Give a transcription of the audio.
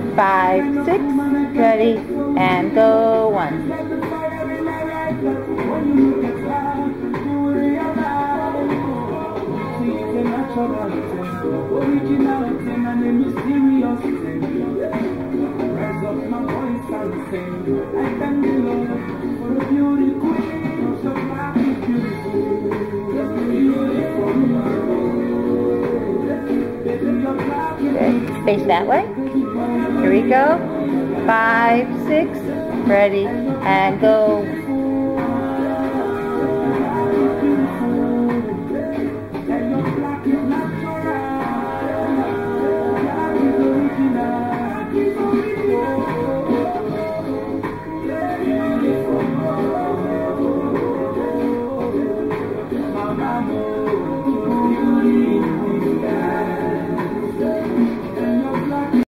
5, 6, ready, and go. 1. Originality and a mysterious thing. Rise up my voice and sing. I thank the Lord for the beauty queen. So black is beautiful. Okay, face that way. Here we go. 5, 6, ready, and go.